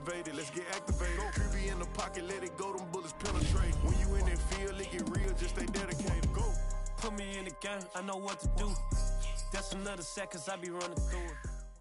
activated, let's get activated. Creepy in the pocket, let it go, them bullets penetrate. When you in that field, it get real, just stay dedicated. Go. Put me in the game, I know what to do. That's another set, cause I be running through it.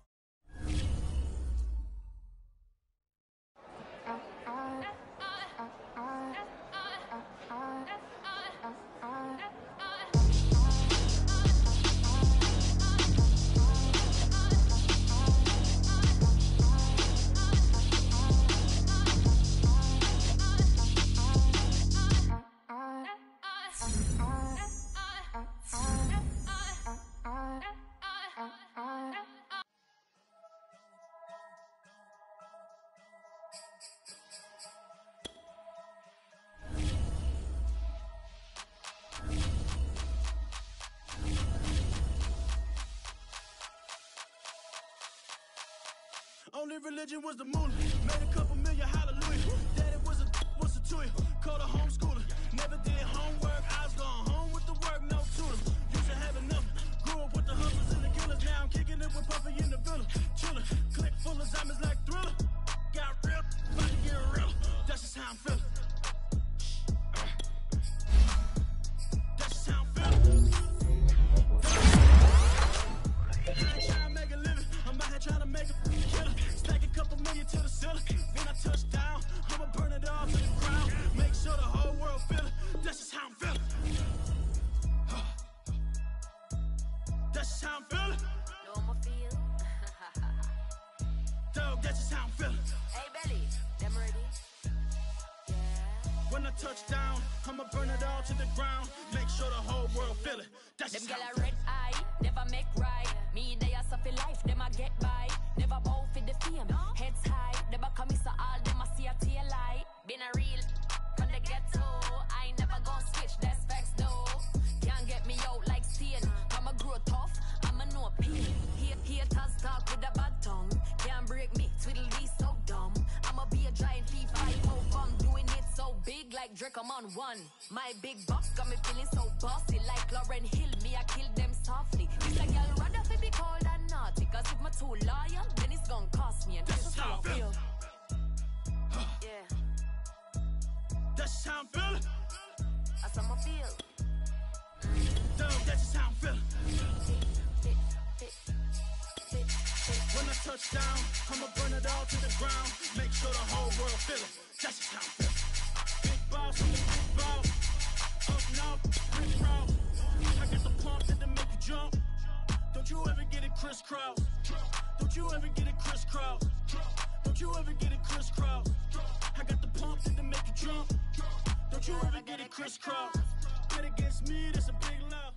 Only religion was the moolah. Made a couple million, hallelujah. Daddy was a tutor. Called a homeschooler. Never did homework. I was going home with the work, no tutor. Used to have enough. Grew up with the hustlers and the killers. Now I'm kicking it with Puffy in the villa. Chillin'. Click full of zombies like Thriller. Got real. About to get real. That's just how I'm feeling. That's just how I'm feeling. I ain't trying to make a living. I'm out here trying to make a killer. Stack a couple million to the ceiling. When I touch down, I'ma burn it all to the ground. Make sure the whole world feel it. That's just how I'm feeling. That's just how I'm feeling. Know I'ma feel. Dog, that's just how I'm feeling. Hey, Belly, them ready? Yeah. When I touch down, I'ma burn it all to the ground. Make sure the whole world feel it. That's Them just gal how I'm a feeling. red eye, never make right. Me, they are suffer life, them a get by. Never bow for the fame, heads high. Never come so all them a see a tail light. Been a real, from the ghetto. I ain't never gon' switch, that's facts though. Can't get me out like steel. I'ma grow tough, I'ma know pain. Haters talk with a bad tongue. Can't break me, twiddle these so dumb. I'ma be a giant P5 bomb. Doing it so big like Drake, I'm on one. My big box got me feeling so bossy. Like Lauren Hill, me I kill them softly. This a girl rather fi be cold and naughty. Cause if my too loyal, then it's gon' cost me. And that's just how I feel. Yeah. That's just how I'm feeling. That's how I feel. Dog, that's just how I'm feeling. When I touch down, I'ma burn it all to the ground. Make sure the whole world feel it. That's just how I'm feeling. Big boss, I'm the big boss. Up north, Rick Ross. I got the pump that make you jump. Don't you ever get it crisscross. Don't you ever get it crisscross. Don't you ever get it crisscross. I got the pump that make you jump. Don't you ever get it crisscross. Bet against me, that's a big love.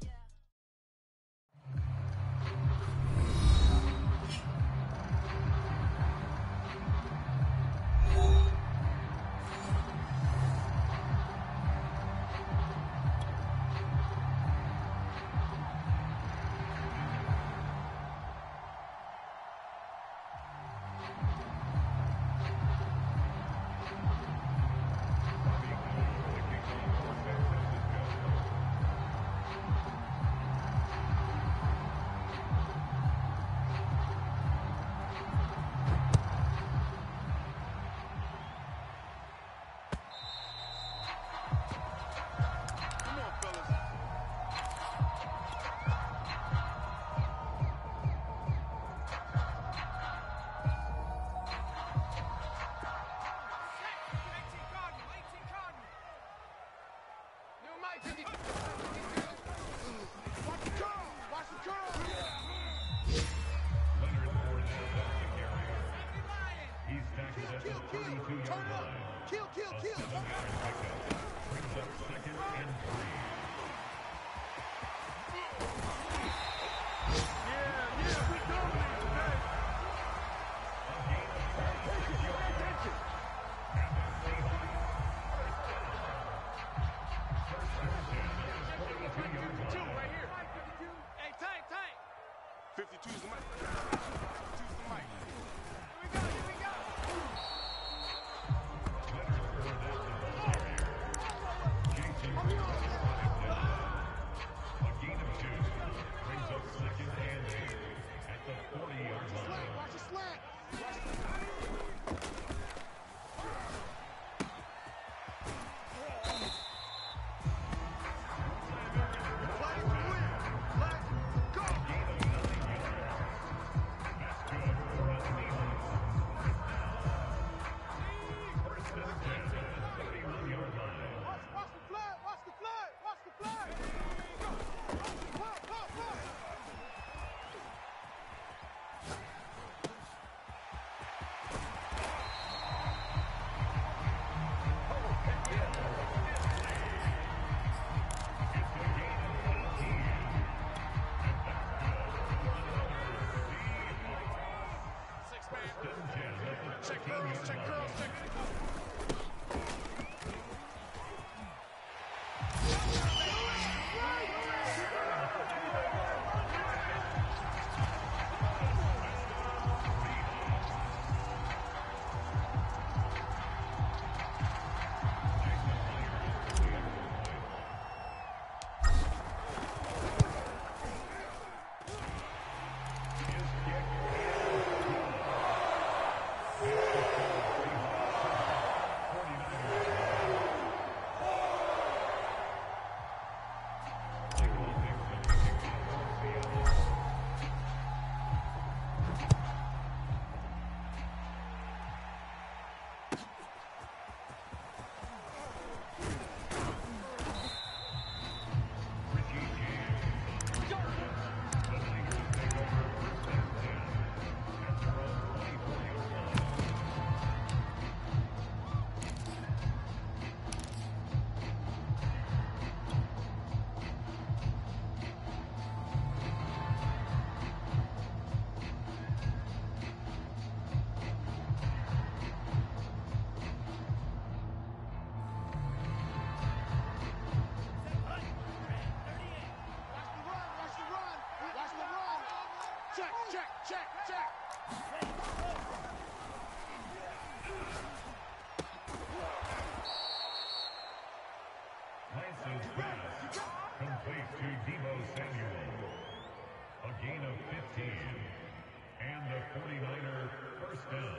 A gain of 2. check, girls check. Lansing's pass complete to Deebo Samuel. A gain of 15 and the 49er first down.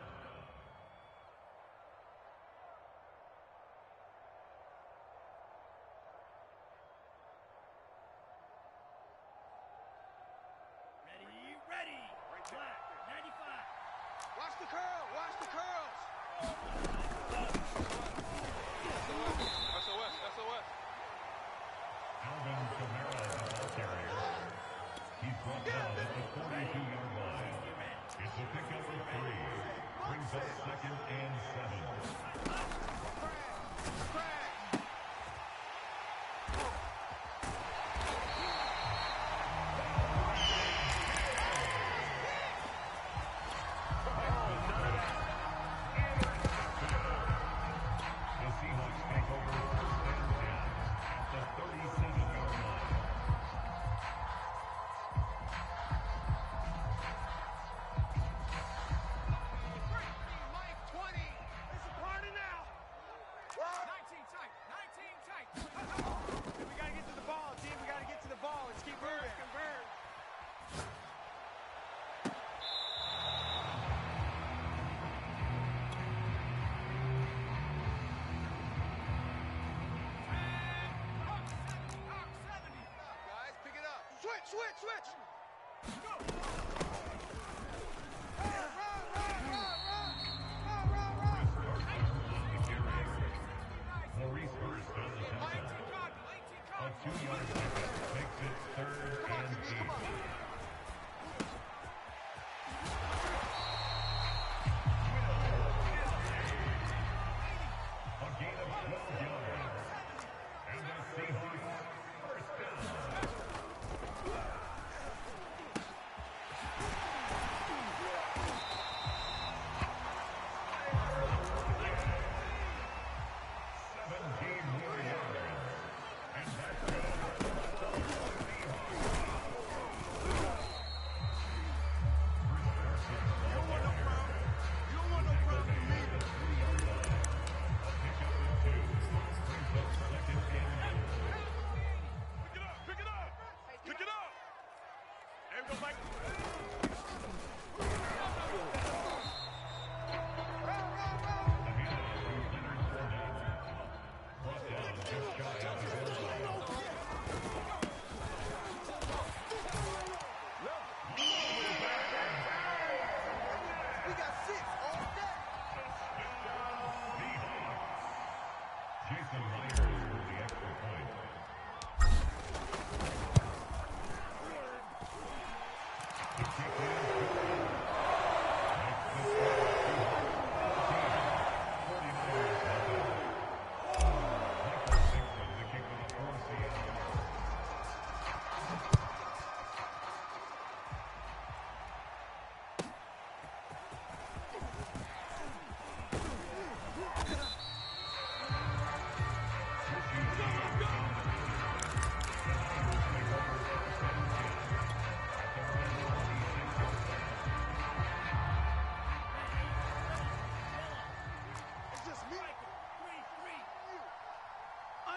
Ready. Black, 95. Watch the curl. Watch the curls. SOS. Alvin Kamara, the ball carrier. He's brought down at the 42-yard line. It's a pickup of 3. Brings up 2nd and 7. Switch! Maurice Hurst on the touchdown. A 2-yard pickup makes it 3rd and 8. A gain of 12 yards. And the Seahawks first down.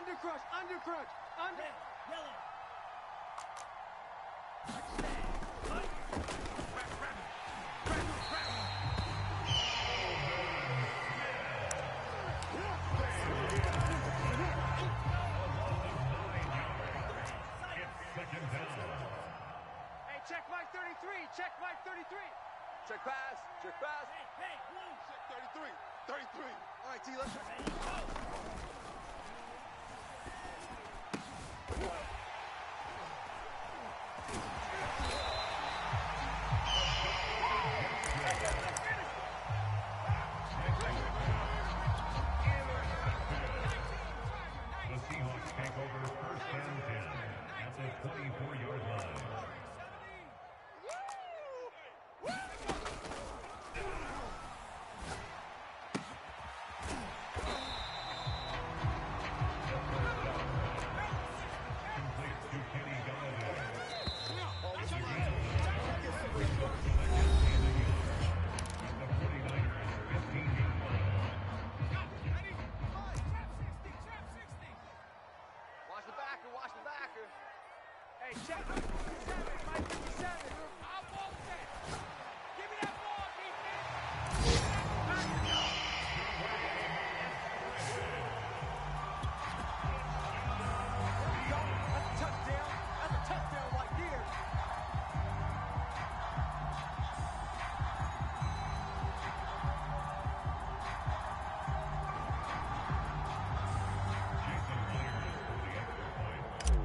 Undercrush, undercrush, under. Yellow. Second down. Hey, check Mike 33, check Mike 33. Check pass, check pass. Hey, blue. Check 33, 33. All right, T, let's go. Ready, go. The Seahawks take over first and 10 at the 24-yard line. Complete to Kenny Galladay. At the 49ers 15-yard line. Watch the backer, watch the backer. Hey, check Mike 57, Mike 57. I'll ball set. Give me that ball, defense. That's a touchdown. That's a touchdown right here. Jason clears for the extra point.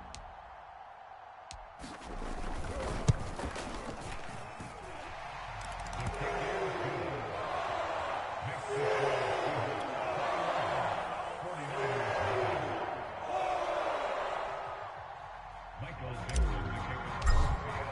Michael Vickers to kick it off.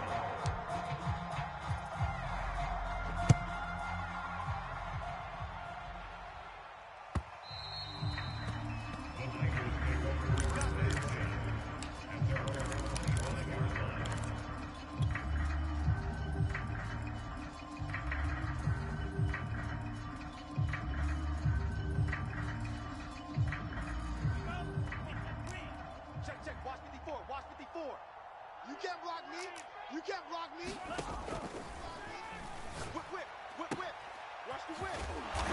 The Lakers take over first and 10 at their own 25-yard line. Check, check, watch 54, watch 54. You can't block me. You can't block me. Whip, whip, whip, whip. Watch the whip.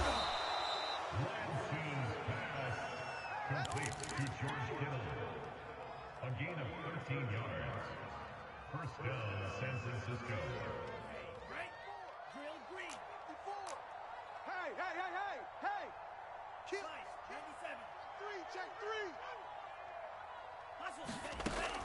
Lansing's pass complete to George Kittle. A gain of 13 yards. First down, San Francisco. Right? Drill green. 54. Hey, hey, hey, hey, hey. Kill. Slice. 97. Three, check three. Hustle. Ready.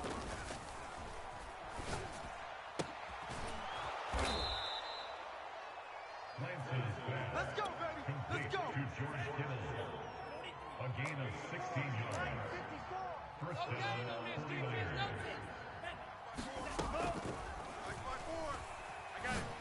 Lansing's pass Let's go, baby. complete Let's go. to George Kittle. A gain of 16 yards. First down, 49ers. Like my four. I got it.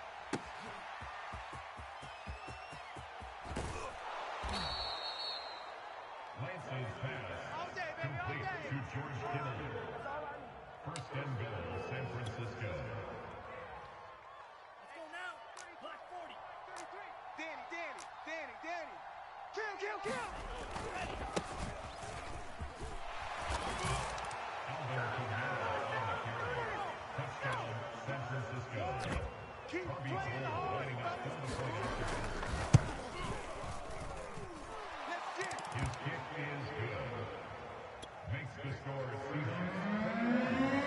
Lansing's pass All day, baby, all complete day. to George Kittle. First and goal, San Francisco. Let's go now. Block 40. 33. Danny, Danny, Danny, Danny. Kill, kill, kill. Alvin Kamara on the carry. Touchdown, San Francisco. Keep Harvey playing Gold hard, lining up fellas. for the point after. Let's get it. His kick is good. Makes the score Seahawks.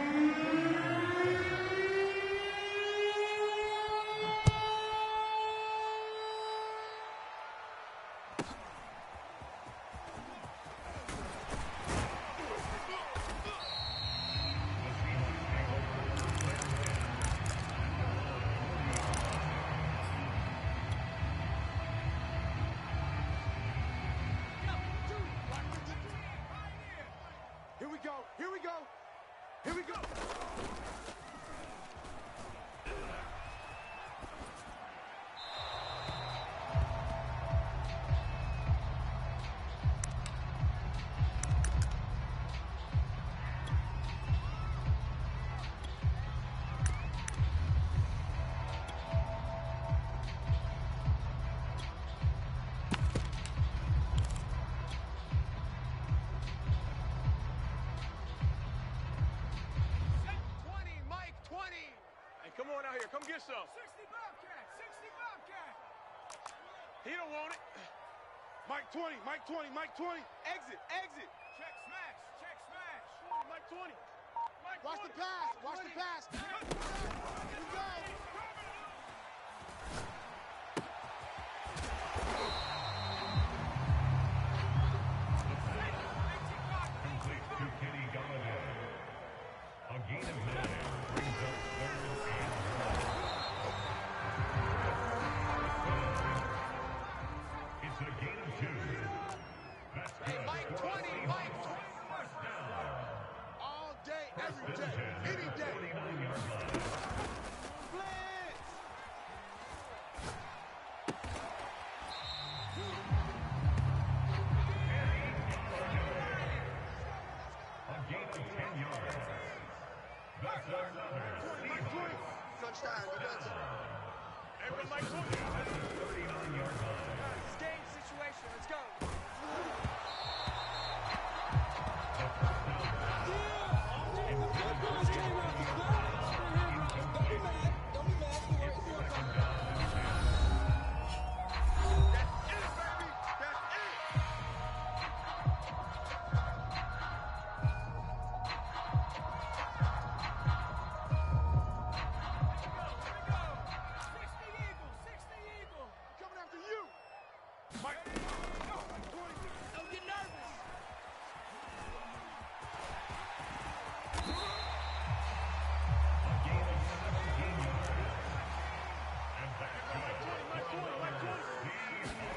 Here we go. Here we go. Here we go. here. Come get some. 60 Bobcat. 60 Bobcat. He don't want it. Mike 20. Mike 20. Mike 20. Exit. Exit. Check smash. Check smash. Mike 20. Mike 20. Watch the pass. Watch the pass. Here we go. Complete to Kenny Galladay. A gain of 9 brings up 3rd and 1. It's a gain of 2. That's good. Mike 20. Mike 20. First down. All day, every day, any day. 49-yard line. Blitz. A gain of 10 yards. That's another Seahawks. Touchdown. Defensive. Everyone Mike 20. That's a 39-yard line. It's game situation. Let's go. Coming after you. Mike. Don't get nervous. A gain of 17 yards. And that's good. Mike 20. Mike 20.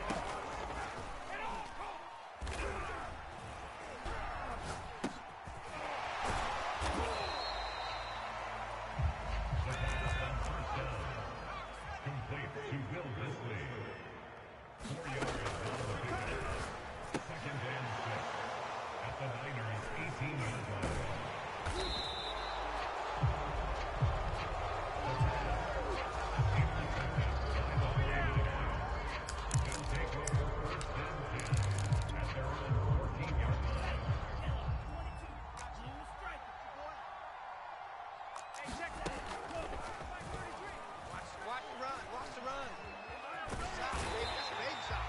The pass on first down. Complete to Will Disley. 4 yards down the field. 2nd and 6. At the Niners' 18-yard line. They'll take over 1st and 10 at their own 14-yard line. Hey, check that. Look, Mike 33. Watch the run. Watch the run. Shot, baby. That's a baby shot.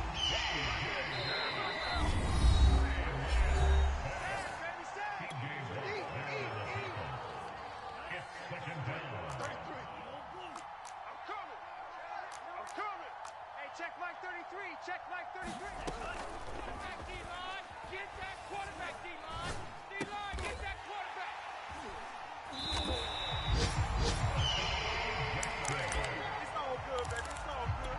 TJ Watt there on the tackle. It's 2nd down. 33. I'm coming. I'm coming. Hey, check Mike 33. Check Mike 33. Quarterback D-line. Get that quarterback D-line. D-line, get that quarterback. It's all good, baby. It's all good.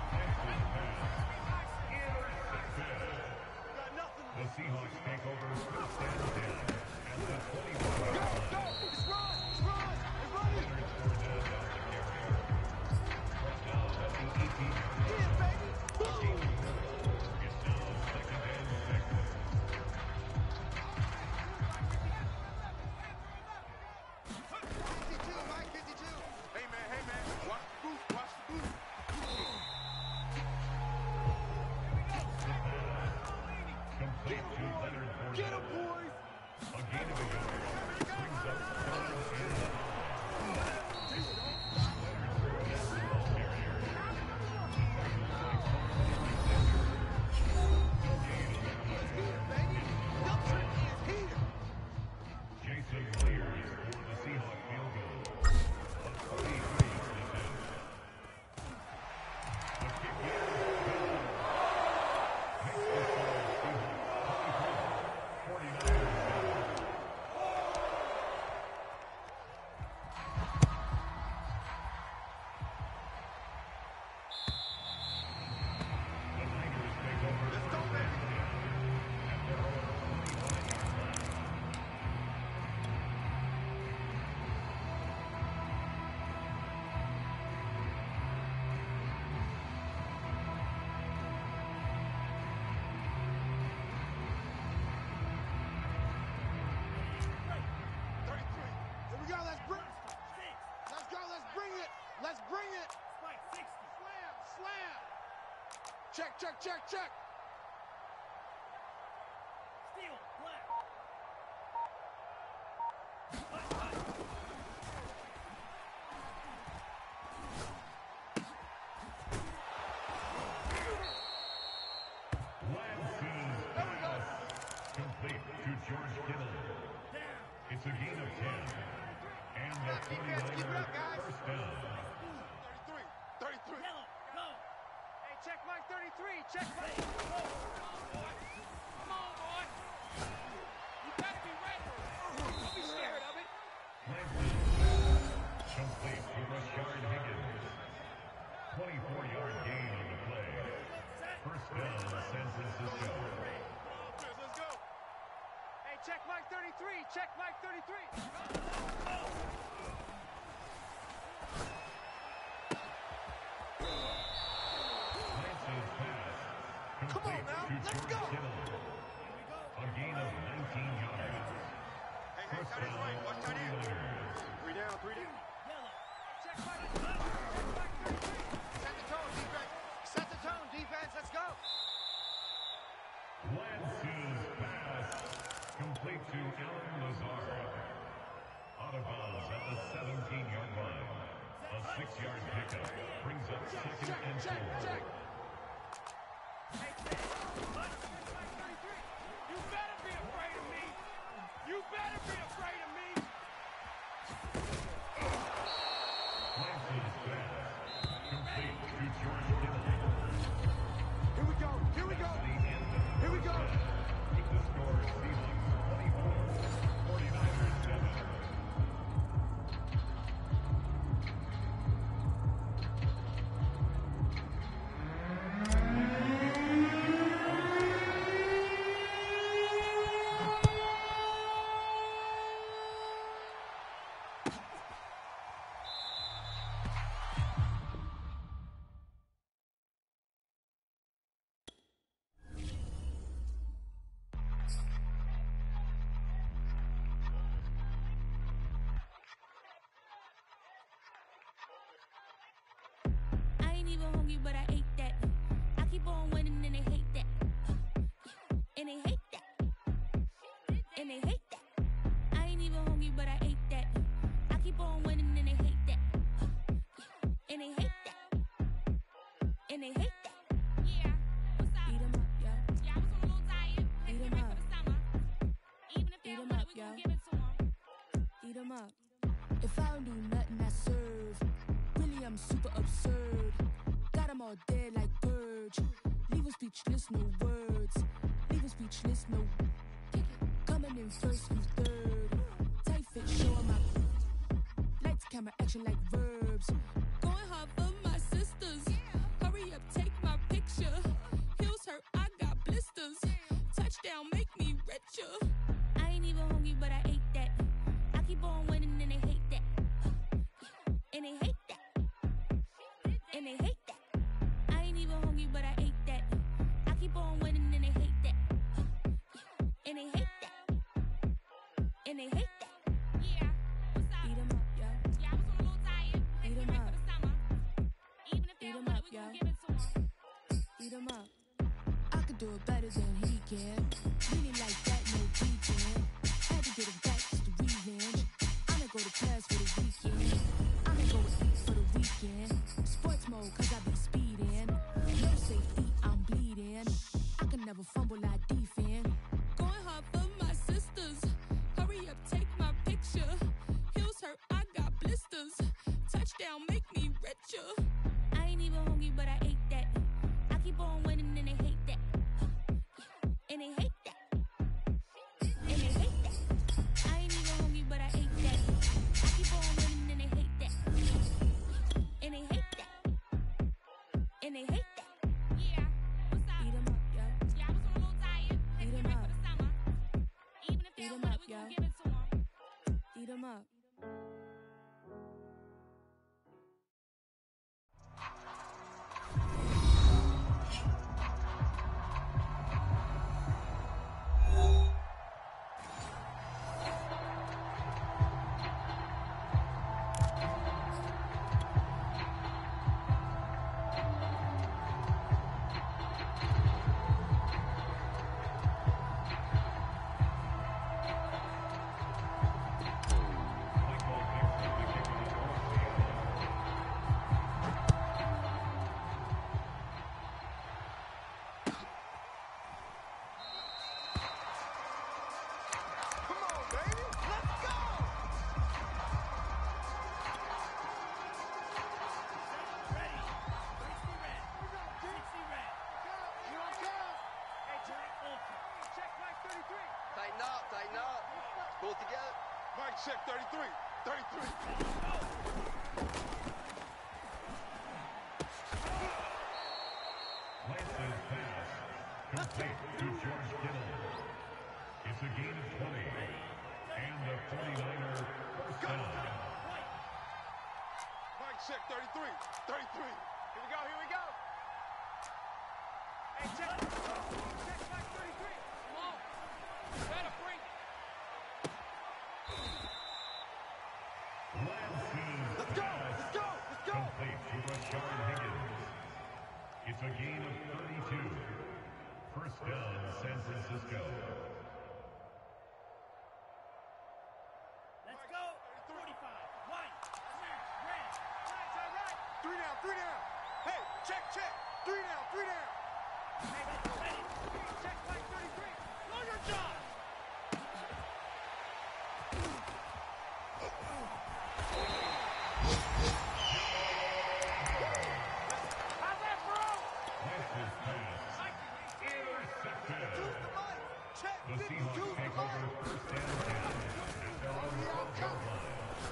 Got nothing. The Seahawks take over 1st and 10 at the 24-yard line. Let's run. Let's run. Let's run it. First down at the 18-yard line. Yeah, baby. Boom. It's now 2nd and 6. 52, Mike, 52. Hey, man. Watch the booth. Watch the booth. Complete to Leonard Fournette. Get him, boys. A gain of a yard brings up 3rd and 'Baby. Milton is here. Jason clears for the Seahawks field goal. A 43-yard attempt. The kick is good. Makes the score Seahawks 24, 49. The Niners take over 1st and 10 at their own 21-yard line. Here we go. Let's bring it. Let's bring it. Spike 60. Slam. Check. Steal. Black. George Kittle. It's a gain of 10. And the 49ers first down. 33. Hey, check Mike 33. Check Mike. Come on, boy. You better be ready. Don't be scared of it. Complete to Rashard Higgins. 24-yard gain on the play. First down, San Francisco. Let's go. Hey, check Mike 33. Check Mike 33. Lance's pass. Come on now, let's go. A gain of 19 yards. Hey, First tight end right. Watch tight end. 49ers. 3 down. Check Mike 33. Set the tone, defense. Set the tone, defense. Let's go. Lance's pass. Complete to Alan Lazard. Out of bounds at the 17-yard line. A 6-yard pickup brings up second and 4. Hey, Mike 33. You better be afraid of me. You better be afraid of me. Lance's pass. Complete to George Kittle. Here we go. Here we go. Here we go. With the score, Seahawks 24, 49ers 7. I ain't even hungry, but I ate that. I keep on winning and they hate that. And they hate that. And they hate that. I ain't even hungry, but I ate that. I keep on winning and they hate that. And they hate that. And they hate that. Yeah, what's up? Eat 'em up, yo. Yeah, I was on a little diet. Had to Eat get 'em ready up. for the summer. Even if they Eat don't 'em want up, it, we gon' yo. give it to them. Eat 'em up. If I don't do nothing, I serve. Really, I'm super absurd. Got 'em all dead like birds. Leave 'em speechless, no words. Leave 'em speechless, no. Coming in first, you third. Tight fit, show 'em up. Lights, camera, action like verbs. Going hard for my sisters. Hurry up, take my picture. Heels hurt, I got blisters. Touchdown, make me richer. I ain't even hungry, but I ate that. I keep on winning and they hate that. And they hate that. And they hate that. I ain't even hungry, but I ate that. I keep on winning and they hate that. And they hate that. And they hate that. Yeah, what's up? Eat 'em up, yo. Yeah, I was on a little diet. Had to Eat get 'em ready up. for the summer. Even if they Eat don't 'em want up, it, we gon' yo. give it to them. Eat 'em up. I could do it better than he can. Really like that, no weekend. Had to get him back just to revenge. I'ma go to class for the weekend. I'ma go eat for the weekend. Sports mode, cause I be speeding. No safety, I'm bleeding. I can never fumble, I defend. Going hard for my sisters. Hurry up, take my picture. Heels hurt, I got blisters. Touchdown, make me richer. I ain't even hungry, but I ate that. I keep on winning and they hate that. And they hate that. And they hate that. I ain't even hungry, but I ate that. I keep on winning and they hate that. And they hate that. And they hate that. Yeah, what's up? Eat 'em up, yo. Yeah, I was on a little diet. Had to Eat get 'em ready up. for the summer. Even if they Eat don't 'em want up, it, we yo. gon' give it to them. Eat 'em up. Michael Tighten up, tighten up. Let's pull it together. Mike, check 33. 33. Lance's pass complete to George Kittle. It's a gain of 20. And the 49er first down. Mike, check 33. 33. Here we go, here we go. Hey, check Mike 33. Come on. Better bring it. Lance's pass complete to Rashard Higgins. It's a gain of 32. First down, San Francisco. Let's go. 45. White. Smash. Red. Right. 3 down, 3 down. Hey, check. 3 down, 3 down. Hey, ready. Check Mike 33. Know your job. How's that, bro? Lance's pass intercepted. Check The Seahawks take over first down at their own 12-yard line.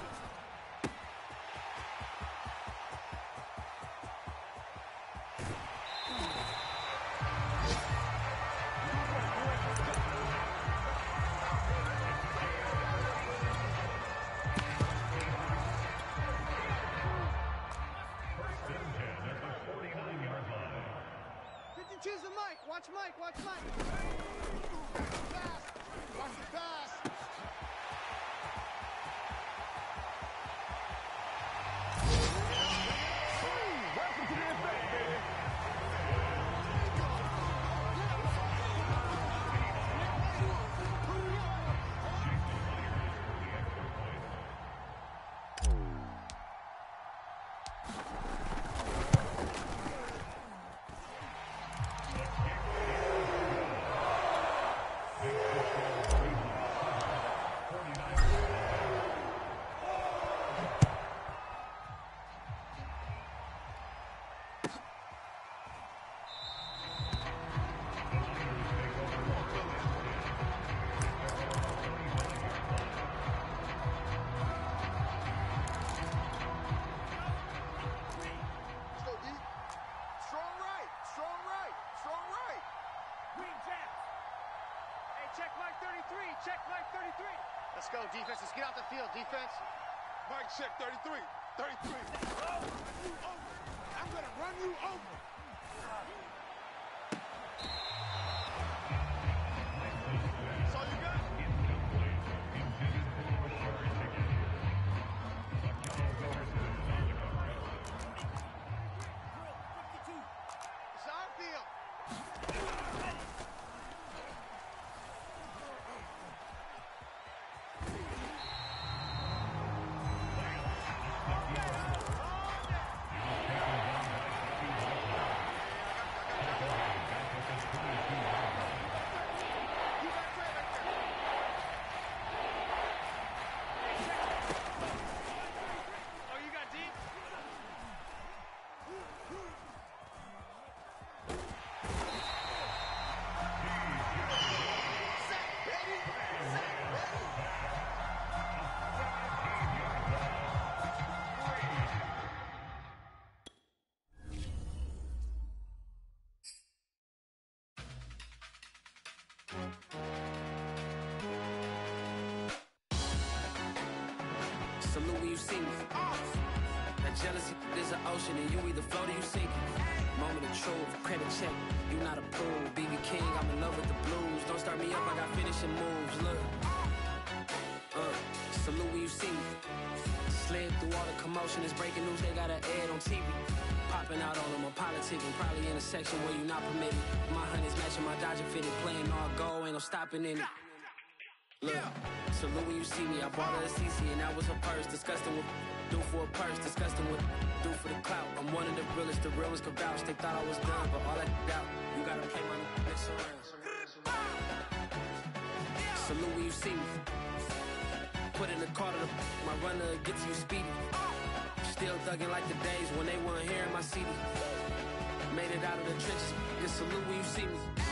First and 10 at the 49-yard line. 52's the Mike. Watch Mike. Watch Mike. Pass. Watch the pass. Welcome to the effect, baby. Let's go, D. Strong right. Green jab. Hey, check Mike 33. Check Mike 33. Let's go, defense. Let's get out the field, defense. Mike, check 33. 33. I'm going to run you over. That's all you got? Incomplete. Intended for Rashard Higgins. Buckeye Bears on the cover. It's our field. Oh, you got deep? Salute when you see me. That jealousy is an ocean and you either float or you sink. Moment of truth, credit check, you not approved. BB King, I'm in love with the blues. Don't start me up, I got finishing moves. Look, salute when you see me. Slid through all the commotion, it's breaking news, they got an ad on TV. Popping out on them, I'm politicking, probably in a section where you not permitted. My honey's matching my Dodger fitted, playing all go, ain't no stopping in it. Look, salute when you see me, I bought her a CC and that was her purse. Disgusting with do for a purse, disgusting with do for the clout. I'm one of the realest, the real ones could vouch. They thought I was done, but all I doubt, you gotta play my next around. Salute when you see me. Put in the car to my runner gets you speedy. Still thugging like the days when they weren't here in my CD. Made it out of the trenches, just salute when you see me.